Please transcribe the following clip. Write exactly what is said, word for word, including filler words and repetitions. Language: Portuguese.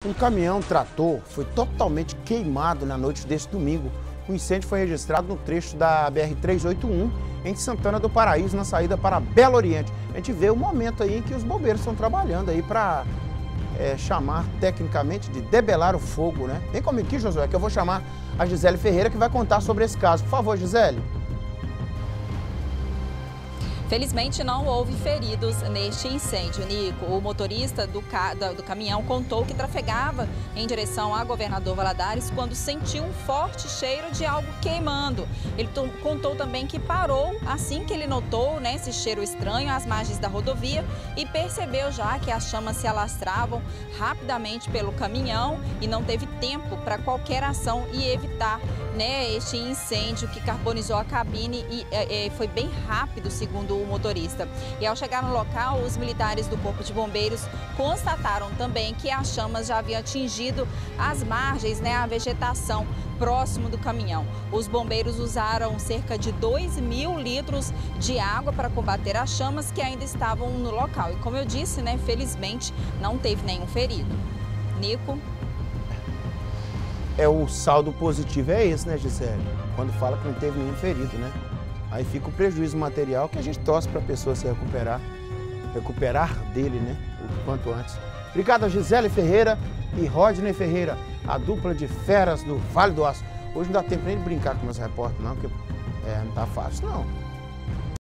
Um caminhão trator foi totalmente queimado na noite deste domingo. O incêndio foi registrado no trecho da B R trezentos e oitenta e um, em Santana do Paraíso, na saída para Belo Oriente. A gente vê o momento aí em que os bombeiros estão trabalhando aí para é, chamar tecnicamente de debelar o fogo, né? Vem comigo aqui, Josué, que eu vou chamar a Gisele Ferreira, que vai contar sobre esse caso. Por favor, Gisele. Felizmente não houve feridos neste incêndio, Nico. O motorista do, ca... do caminhão contou que trafegava em direção a Governador Valadares quando sentiu um forte cheiro de algo queimando. Ele contou também que parou assim que ele notou, né, esse cheiro estranho às margens da rodovia e percebeu já que as chamas se alastravam rapidamente pelo caminhão e não teve tempo para qualquer ação e evitar, né, este incêndio que carbonizou a cabine e é, foi bem rápido, segundo o motorista. E ao chegar no local, os militares do Corpo de Bombeiros constataram também que as chamas já haviam atingido as margens, né, a vegetação próximo do caminhão. Os bombeiros usaram cerca de dois mil litros de água para combater as chamas que ainda estavam no local. E como eu disse, né, felizmente não teve nenhum ferido. Nico? É, o saldo positivo é esse, né, Gisele? Quando fala que não teve nenhum ferido, né? Aí fica o prejuízo material que a gente torce para a pessoa se recuperar, recuperar dele, né, o quanto antes. Obrigado a Gisele Ferreira e Rodney Ferreira, a dupla de feras do Vale do Aço. Hoje não dá tempo nem de brincar com meus repórteres, não, porque é, não tá fácil, não.